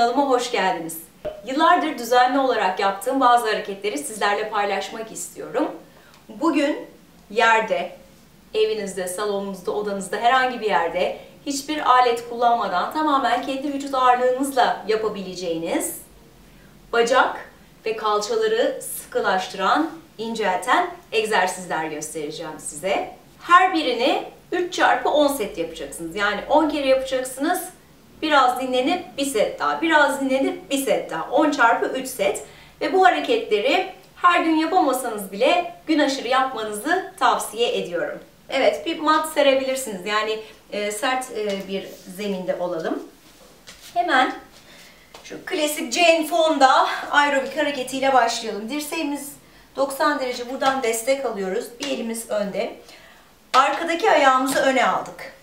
kanalıma hoş geldiniz. Yıllardır düzenli olarak yaptığım bazı hareketleri sizlerle paylaşmak istiyorum. Bugün yerde, evinizde, salonunuzda, odanızda, herhangi bir yerde hiçbir alet kullanmadan tamamen kendi vücut ağırlığınızla yapabileceğiniz bacak ve kalçaları sıkılaştıran, incelten egzersizler göstereceğim size. Her birini 3x10 set yapacaksınız. Yani 10 kere yapacaksınız. Biraz dinlenip bir set daha, biraz dinlenip bir set daha. 10x3 set. Ve bu hareketleri her gün yapamasanız bile gün aşırı yapmanızı tavsiye ediyorum. Evet, bir mat serebilirsiniz. Yani sert bir zeminde olalım. Hemen şu klasik Jane Fonda aerobik hareketiyle başlayalım. Dirseğimiz 90 derece, buradan destek alıyoruz. Bir elimiz önde. Arkadaki ayağımızı öne aldık.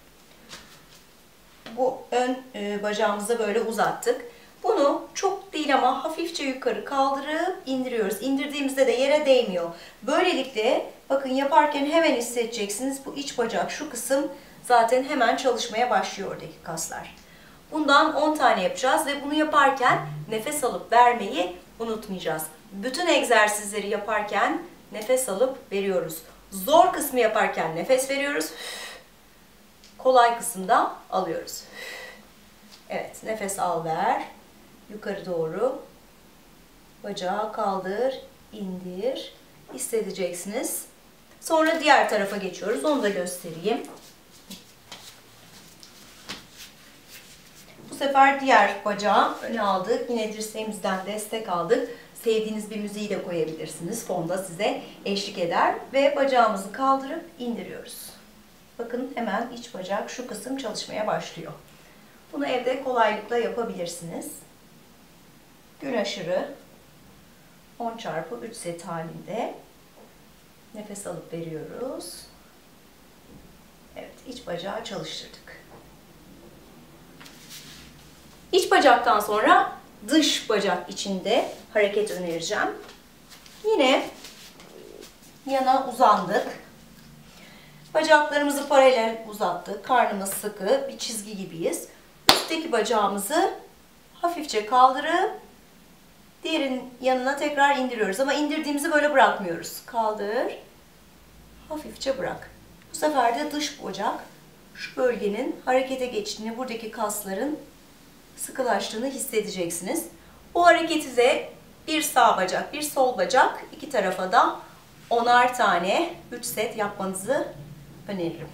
Bu ön bacağımızı böyle uzattık. Bunu çok değil ama hafifçe yukarı kaldırıp indiriyoruz. İndirdiğimizde de yere değmiyor. Böylelikle bakın yaparken hemen hissedeceksiniz. Bu iç bacak, şu kısım zaten hemen çalışmaya başlıyor, oradaki kaslar. Bundan 10 tane yapacağız ve bunu yaparken nefes alıp vermeyi unutmayacağız. Bütün egzersizleri yaparken nefes alıp veriyoruz. Zor kısmı yaparken nefes veriyoruz. Kolay kısımda alıyoruz. Evet, nefes al ver. Yukarı doğru. Bacağı kaldır, indir. Hissedeceksiniz. Sonra diğer tarafa geçiyoruz. Onu da göstereyim. Bu sefer diğer bacağı öne aldık. Yine dirseğimizden destek aldık. Sevdiğiniz bir müziği de koyabilirsiniz. Fonda size eşlik eder. Ve bacağımızı kaldırıp indiriyoruz. Bakın hemen iç bacak, şu kısım çalışmaya başlıyor. Bunu evde kolaylıkla yapabilirsiniz. Gün aşırı 10x3 set halinde nefes alıp veriyoruz. Evet, iç bacağı çalıştırdık. İç bacaktan sonra dış bacak içinde hareket önereceğim. Yine yana uzandık. Bacaklarımızı paralel uzattık. Karnımız sıkı, bir çizgi gibiyiz. Üstteki bacağımızı hafifçe kaldırıp diğerinin yanına tekrar indiriyoruz. Ama indirdiğimizi böyle bırakmıyoruz. Kaldır, hafifçe bırak. Bu sefer de dış bacak, şu bölgenin harekete geçtiğini, buradaki kasların sıkılaştığını hissedeceksiniz. Bu hareketi de bir sağ bacak, bir sol bacak, iki tarafa da 10'ar tane 3 set yapmanızı öneririm.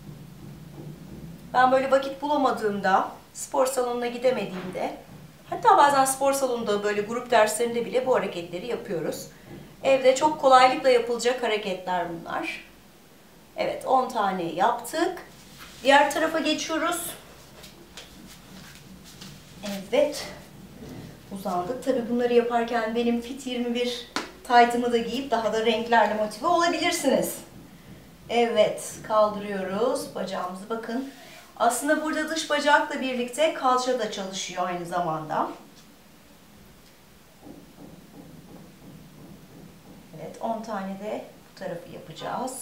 Ben böyle vakit bulamadığımda, spor salonuna gidemediğimde, hatta bazen spor salonunda böyle grup derslerinde bile bu hareketleri yapıyoruz. Evde çok kolaylıkla yapılacak hareketler bunlar. Evet, 10 tane yaptık. Diğer tarafa geçiyoruz. Evet, uzandık. Tabii bunları yaparken benim Fit 21 taytımı da giyip daha da renklerle motive olabilirsiniz. Evet, kaldırıyoruz bacağımızı. Bakın, aslında burada dış bacakla birlikte kalça da çalışıyor aynı zamanda. Evet, 10 tane de bu tarafı yapacağız.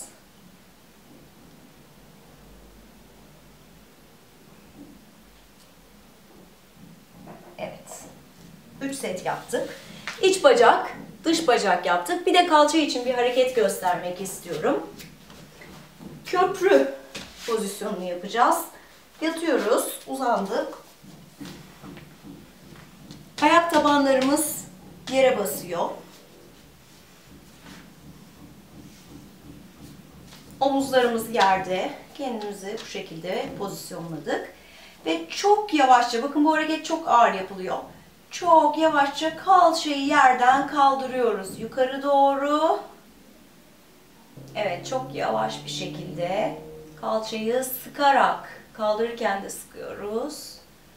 Evet, 3 set yaptık. İç bacak, dış bacak yaptık. Bir de kalça için bir hareket göstermek istiyorum. Köprü pozisyonunu yapacağız. Yatıyoruz, uzandık. Ayak tabanlarımız yere basıyor. Omuzlarımız yerde. Kendimizi bu şekilde pozisyonladık. Ve çok yavaşça, bakın bu hareket çok ağır yapılıyor. Çok yavaşça kalçayı yerden kaldırıyoruz. Yukarı doğru. Evet, çok yavaş bir şekilde kalçayı sıkarak, kaldırırken de sıkıyoruz.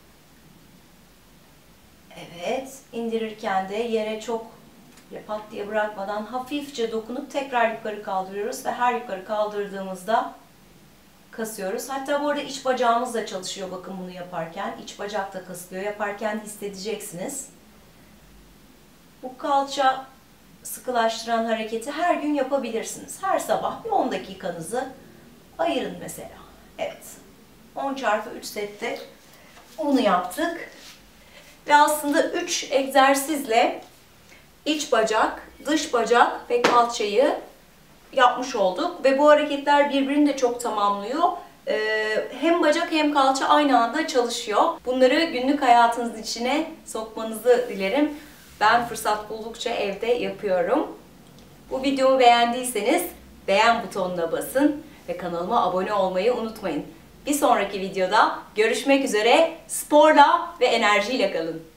Evet, indirirken de yere çok pat diye bırakmadan hafifçe dokunup tekrar yukarı kaldırıyoruz ve her yukarı kaldırdığımızda kasıyoruz. Hatta bu arada iç bacağımız da çalışıyor, bakın bunu yaparken. İç bacak da kasılıyor. Yaparken hissedeceksiniz. Bu kalça sıkılaştıran hareketi her gün yapabilirsiniz. Her sabah bir 10 dakikanızı ayırın mesela. Evet. 10x3 sette onu yaptık. Ve aslında 3 egzersizle iç bacak, dış bacak ve kalçayı yapmış olduk. Ve bu hareketler birbirini de çok tamamlıyor. Hem bacak hem kalça aynı anda çalışıyor. Bunları günlük hayatınızın içine sokmanızı dilerim. Ben fırsat buldukça evde yapıyorum. Bu videomu beğendiyseniz beğen butonuna basın ve kanalıma abone olmayı unutmayın. Bir sonraki videoda görüşmek üzere. Sporla ve enerjiyle kalın.